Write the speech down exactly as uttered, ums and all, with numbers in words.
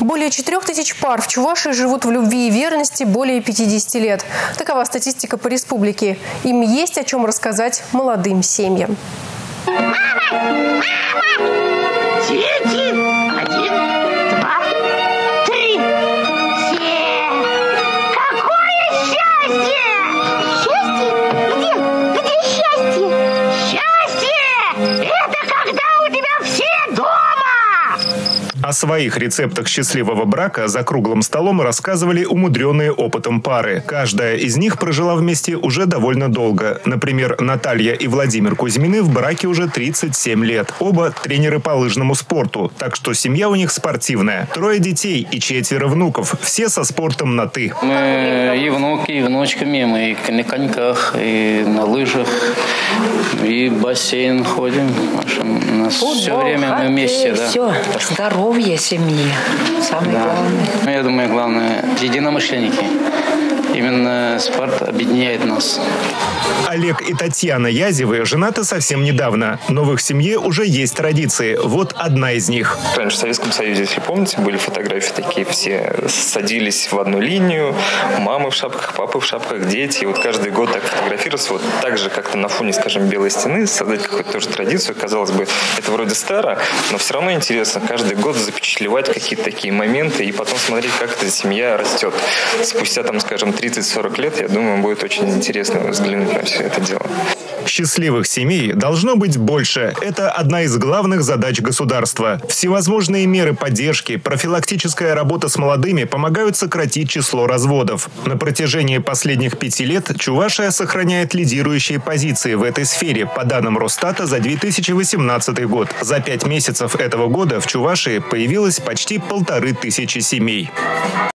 Более четырех тысяч пар в Чувашии живут в любви и верности более пятидесяти лет. Такова статистика по республике. Им есть о чем рассказать молодым семьям. Мама! Мама! Дети! Один, два, три. Все! Какое счастье! Счастье? Где? Где счастье? Счастье! Это когда у тебя все дома! О своих рецептах счастливого брака за круглым столом рассказывали умудренные опытом пары. Каждая из них прожила вместе уже довольно долго. Например, Наталья и Владимир Кузьмины в браке уже тридцать семь лет. Оба тренеры по лыжному спорту. Так что семья у них спортивная. Трое детей и четверо внуков. Все со спортом на «ты». Мы и внуки, и внучками. Мы и на коньках, и на лыжах, и в бассейн ходим. В общем, у нас Футбол, все время хоккей, мы вместе. Да. Все. Здоровье семьи. Самое Да. главное. Ну, я думаю, главное, единомышленники. Именно спорт объединяет нас. Олег и Татьяна Язевы женаты совсем недавно. Но в их семье уже есть традиции. Вот одна из них. Раньше в Советском Союзе, если помните, были фотографии такие, все садились в одну линию, мамы в шапках, папы в шапках, дети. И вот каждый год так фотографироваться, вот так же как-то на фоне, скажем, белой стены, создать какую-то тоже традицию. Казалось бы, это вроде старо, но все равно интересно каждый год запечатлевать какие-то такие моменты и потом смотреть, как эта семья растет. Спустя, там, скажем, тридцать-сорок лет, я думаю, будет очень интересно взглянуть на все это дело. Счастливых семей должно быть больше. Это одна из главных задач государства. Всевозможные меры поддержки, профилактическая работа с молодыми помогают сократить число разводов. На протяжении последних пяти лет Чувашия сохраняет лидирующие позиции в этой сфере, по данным Росстата за две тысячи восемнадцатый год. За пять месяцев этого года в Чувашии появилось почти полторы тысячи семей.